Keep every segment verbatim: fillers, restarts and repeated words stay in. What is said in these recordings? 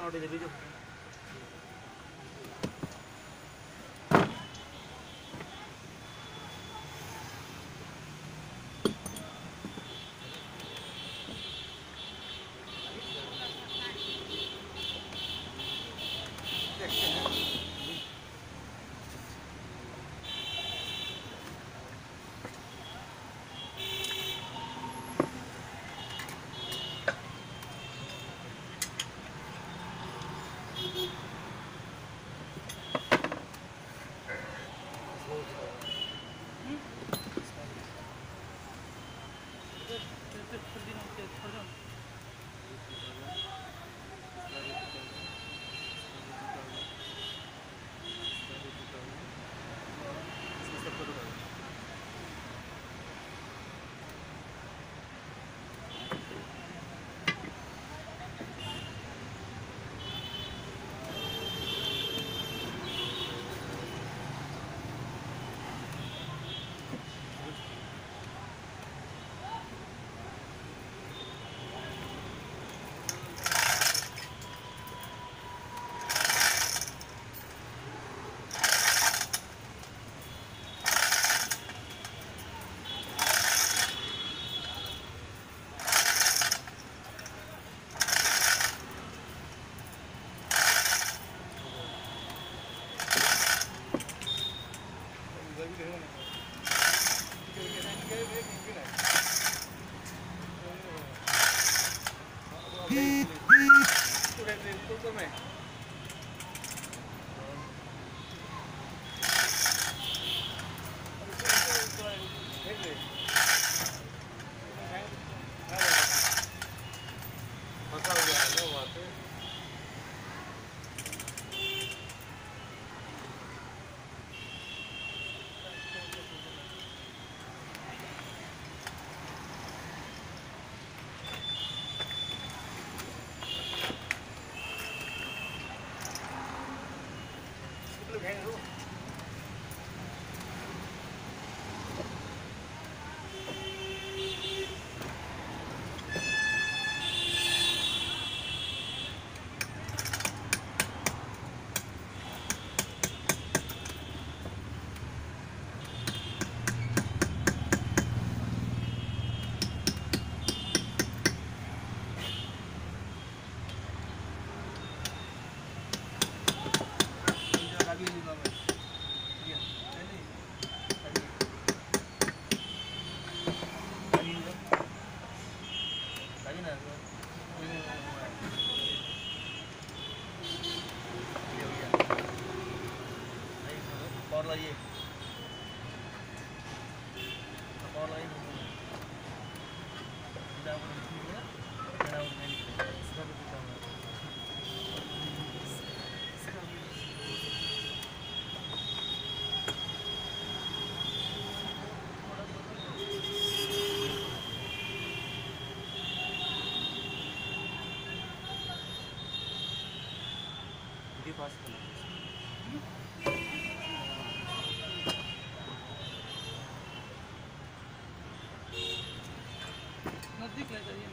नजदीक ले जाइए।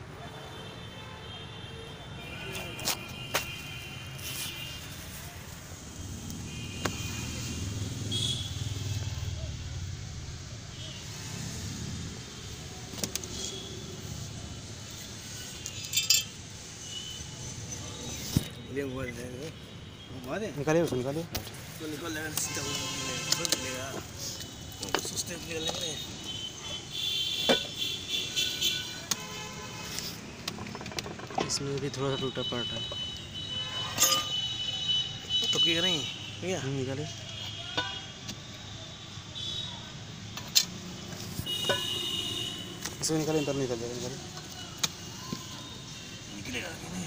निकालिए उसको निकालिए तो निकल लेगा सीधा निकल लेगा सुस्ते निकल लेंगे इसमें भी थोड़ा सा टूटा पड़ा है तो क्या नहीं भैया निकालिए इसको निकालिए तब निकल जाएगा निकालिए निकलेगा कि नहीं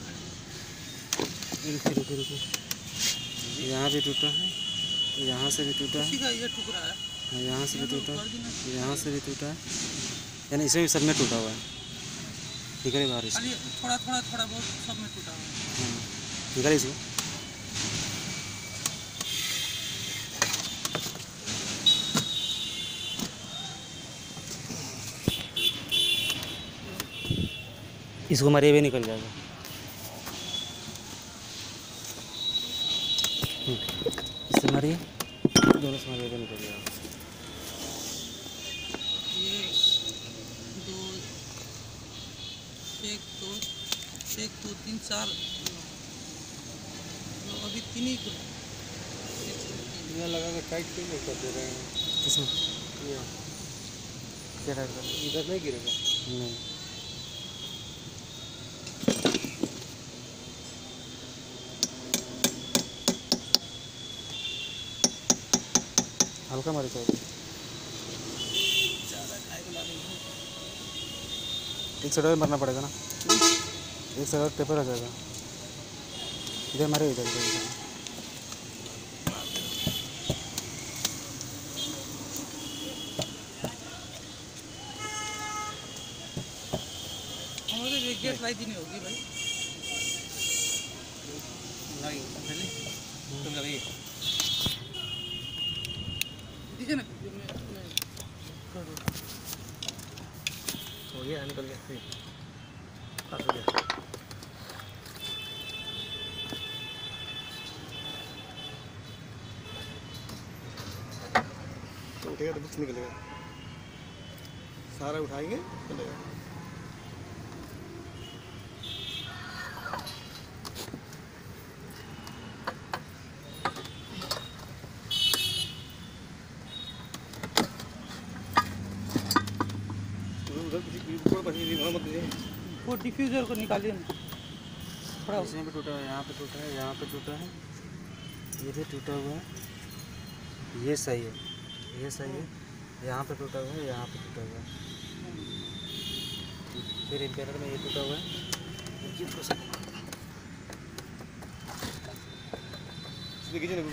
रुकिए रुकिए रुकिए यहाँ भी टूटा है यहाँ से भी टूटा है ये टुकड़ा है यहाँ से भी टूटा है यहाँ से भी टूटा है यानी इसमें भी सब में टूटा हुआ है निकालिए बाहर इसको थोड़ा थोड़ा थोड़ा बहुत सब में टूटा हुआ है निकालिए इसको इसको मारिए भी निकल जाएगा। से मारिए, दोनों से मारिए, निकल गया। ये दो, एक दो एक दो तीन चार, तो अभी तीन ही खुला। यहाँ लगा कर टाइट क्यों नहीं कर दे रहे हैं? किसमें ये क्या टाइप का? इधर नहीं गिरेगा? नहीं, हल्का मारे चाहिए। ज़्यादा खाए बना नहीं है। एक साइड और मारना पड़ेगा ना, एक साइड और टेपर आ जाएगा। इधर मारे, इधर इधर इधर। हमारे तो गेट लाई दी नहीं होगी भाई। नहीं पहले तुम लगी दीजिए ना, मैं मैं कर दूँ। हो गया, निकल गया फिर पास हो गया। उठेगा तो कुछ निकलेगा, सारा उठाएंगे चलेगा। उधर किसी ऊपर बची थी, वहाँ मत दीजिए। वो डिफ्यूज़र को निकालिए ना थोड़ा। इसमें भी टूटा है, यहाँ पे टूटा है, यहाँ पे टूटा है, ये भी टूटा हुआ है। ये सही है, ये सही है, यहाँ पे टूटा हुआ है, यहाँ पे टूटा हुआ है। फिर इम्पेलर में ये टूटा हुआ है। ये थोड़ा सा देखिए ना,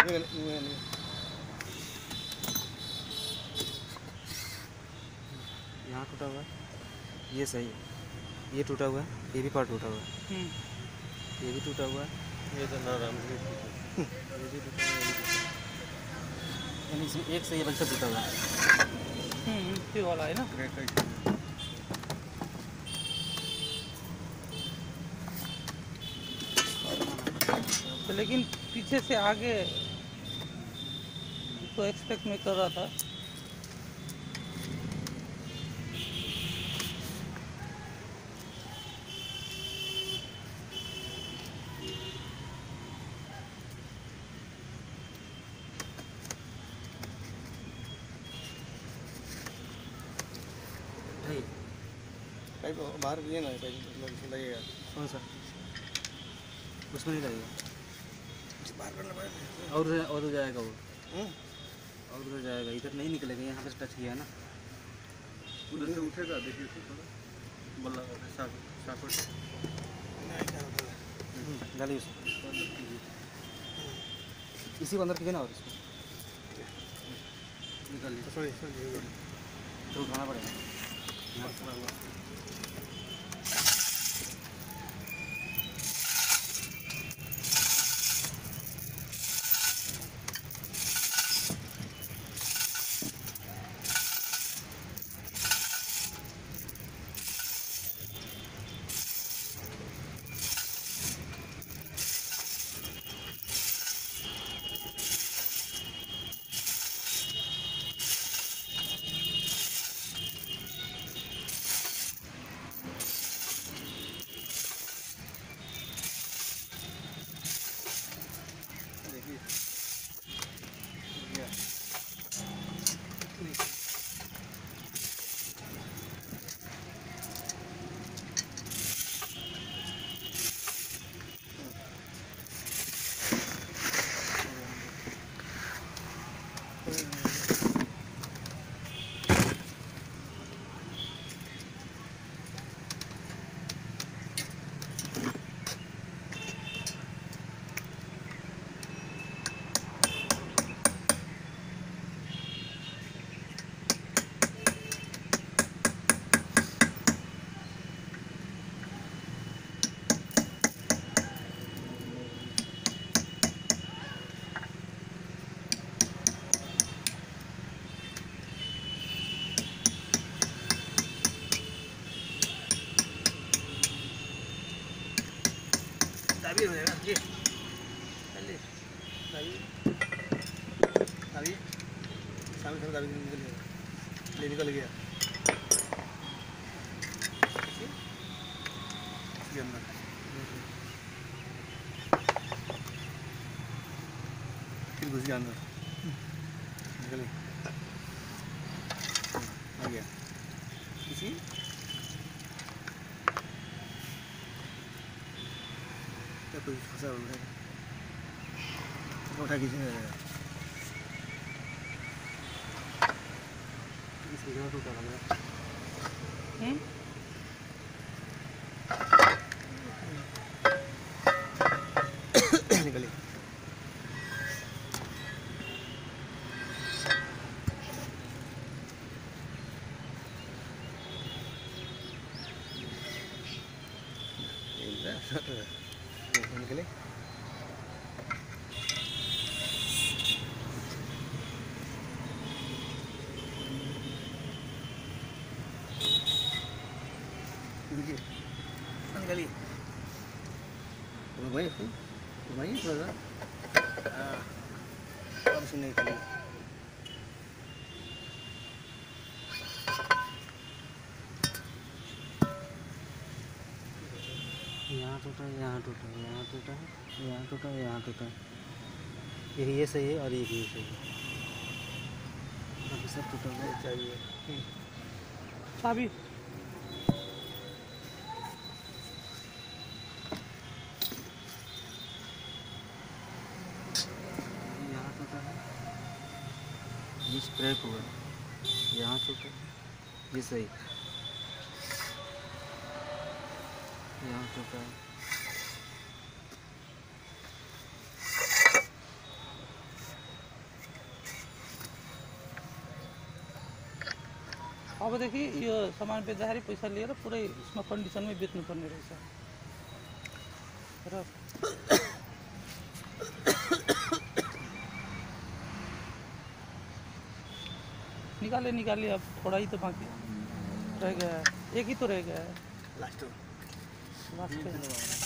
यहाँ टूटा हुआ है, ये सही है, ये टूटा हुआ है, ये भी पार्ट टूटा हुआ है, ये भी टूटा हुआ है, ये तो नाराम ये भी टूटा हुआ है, ये भी टूटा हुआ है। यानी इसमें एक सही है, बल्कि टूटा हुआ है। हम्म ये वाला है ना। तो लेकिन पीछे से आगे तो एक्सपेक्ट मैं कर रहा था। नहीं, पाइप बाहर भी है ना, पाइप लगेगा। कौन सा? उसमें नहीं लगेगा, बाहर करना पड़ेगा। और उधर- और उधर जाएगा वो, हम्म, और उधर जाएगा, इधर नहीं निकलेगा, यहाँ पे टच किया है ना। उधर से उठेगा, देखिए थोड़ा बल्ला साफ साफ डालिए उसको, इसी को अंदर कीजिए ना, और इसको निकालिए, सॉरी सॉरी तो उठाना पड़ेगा। अभी हो जाएगा ये पहले अभी सामने सामने गाड़ी निकल गया, ले निकल गया इसके अंदर। फिर घुस गया अंदर, निकल आ गया किसी क्या कोई फंसा हुआ है, उठा खींचने लगेगा। इस जगह टूटा लग रहा है। हम्म निकली निकले निकली भाई भाई थोड़ा हाँ अब से नहीं निकली। यहाँ टूटा है, यहाँ टूटा है, यहाँ टूटा है, यहाँ टूटा है, यहाँ टूटा है। एक ये सही है और एक ये सही है। बाकी सब टूटा हुआ है। चाहिए चाबी यहाँ टूटा है, ये क्रैक हुआ है, यहाँ टूटा है, ये सही, यहाँ टूटा है। अब देखिए यो सामान बेच्दाखेरि पैसा लिएर पुरै यसमा कन्डिसनमै बेच्नुपर्ने रहेछ र निकाले निकाले अब थोड़ा ही तो बाकी रह गया है, एक ही तो रह गया है लास्ट लास्ट पे।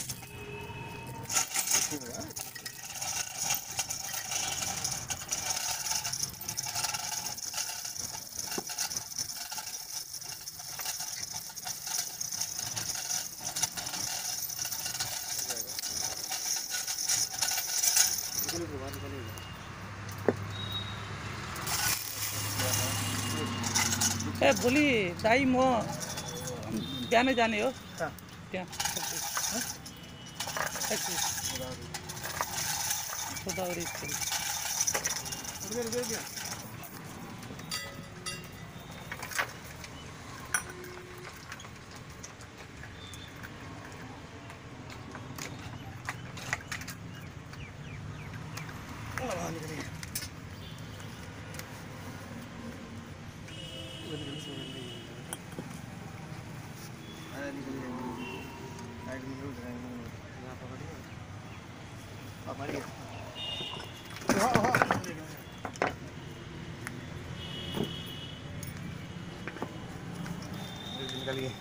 ए भोलि दाइ म बिहानै जाने हो कहाँ? त्यहाँ फ्याक्ट्री गोदावरी स्कुल। निकल गए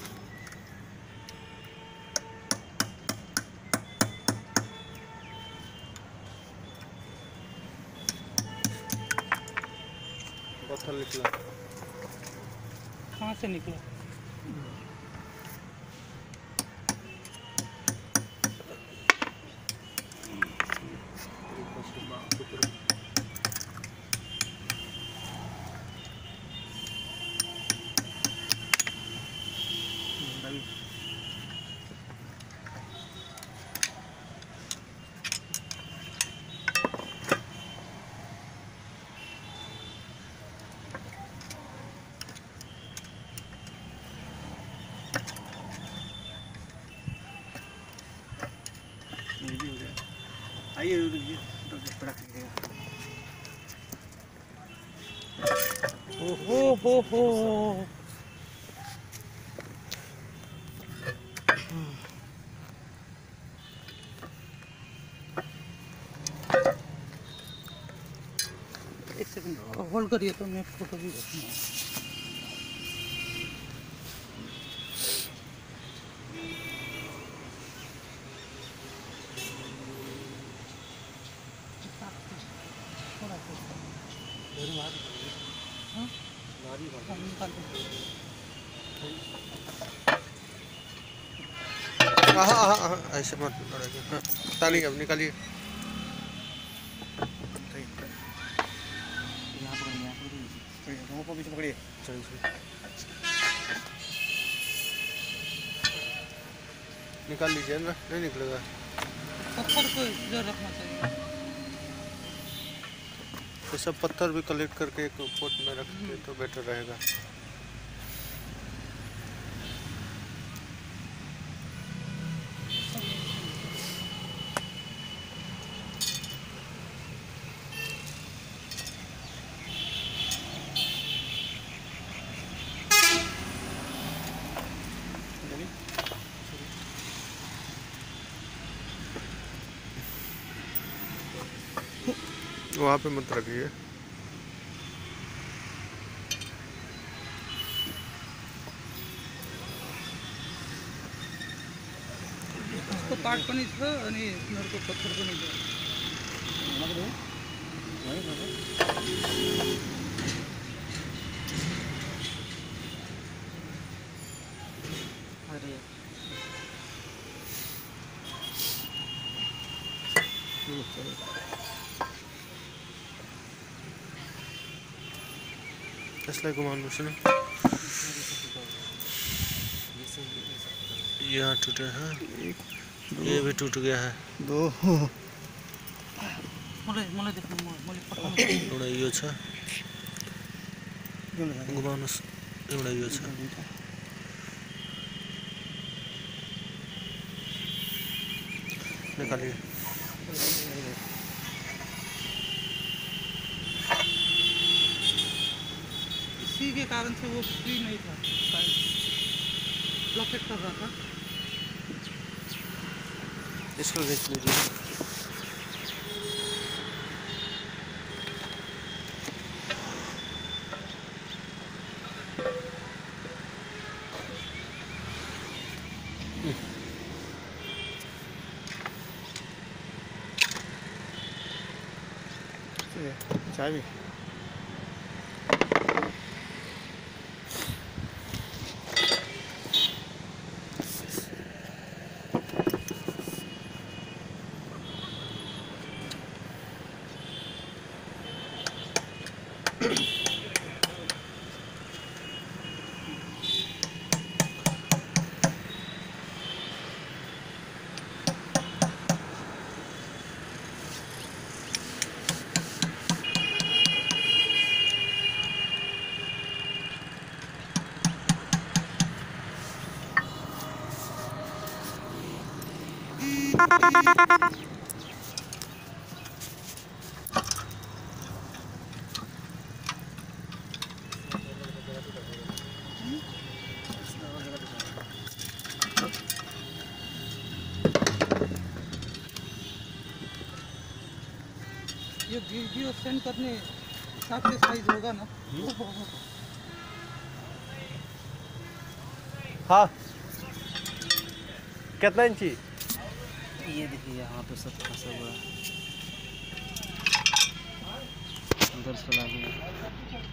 पत्थर निकला कहाँ से निकला? आइए रुकिए पड़ा करिएगा। ओहो हो हो एक सेकंड होल्ड करिए तो मैं फोटो भी रखूँगा। थोड़ा सा हाँ, निकाल दो। हाँ हाँ हाँ ऐसे मत लड़ेगा। हाँ ताली अब निकालिए। यहाँ पकड़िए, यहाँ पकड़िए, दोनों को बीच में पकड़िए। चलिए चलिए निकाल लीजिए ना, नहीं निकलेगा। पत्थर को इधर रखना चाहिए। ये सब पत्थर भी कलेक्ट करके एक पोट में रखते तो बेटर रहेगा। वहाँ पे मत रखिए। उसको काट पनि छ अनि तिनीहरूको पत्थर पनि छ। अरे यसलाई घुमाउनुहोस् न। यहाँ टूटे हैं, ये भी टूट गया है। दो मलाई मलाई देख्नु म मैले पठाउनु एउटा यो छ, घुमाउनुहोस्। एउटा यो छ। निकालिए। इसी के कारण से वो फ्री नहीं था, शायद ब्लॉकेट कर रहा था। इसको देख लीजिए। चाय भी ये वीडियो सेंड करने हिसाब से साइज होगा ना। हाँ कितना इंची? ये देखिए यहाँ पे सब फंसा हुआ है, अंदर चला गया।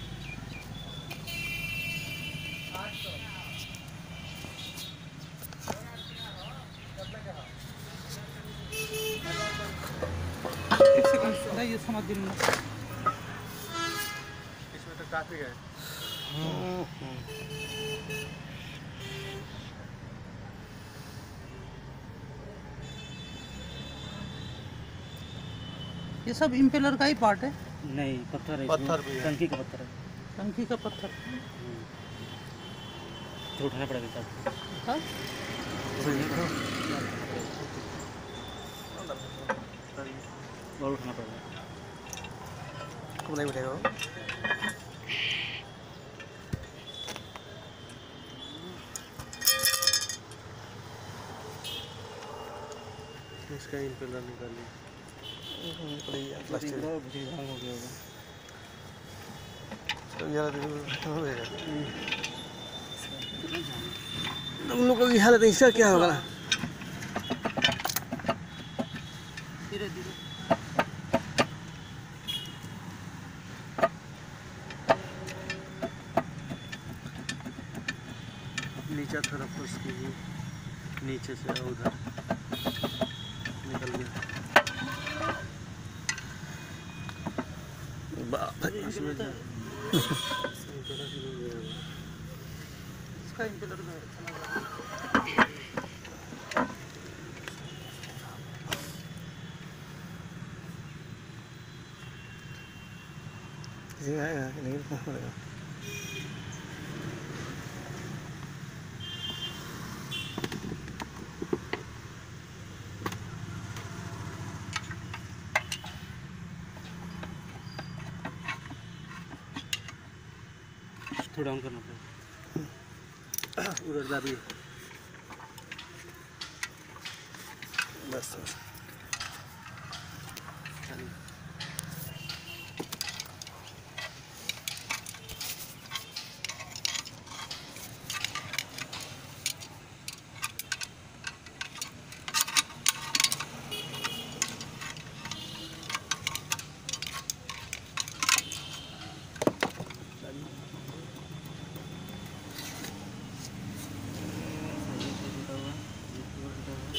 एक सेकंड ये समझ दिलूँ। इसमें तो काफी है। ये सब इम्पेलर का ही पार्ट है। नहीं पत्थर है, पत्थर भी है। टंकी का पत्थर है। टंकी का पत्थर। तो उठाना पड़ेगा सब। हाँ? और उठाना पड़ेगा। कब नहीं उठेगा वो? इसका इम्पेलर निकालिए। प्लास्टिक हो गया होगा। तुम लोग की हालत इसका क्या होगा? धीरे धीरे। नीचे से उधर निकल गया। बाप रे, इसमें जा- इसका इंपेलर में चला गया। इसी में आएगा कि नहीं रुकना पड़ेगा। थोड़ा डाउन करना पड़ेगा, उधर दाबी। बस बस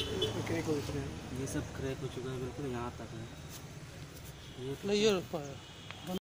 क्रैक हो चुका है। ये सब क्रैक हो चुका है बिल्कुल, यहाँ तक है। ये ले ये रखा है।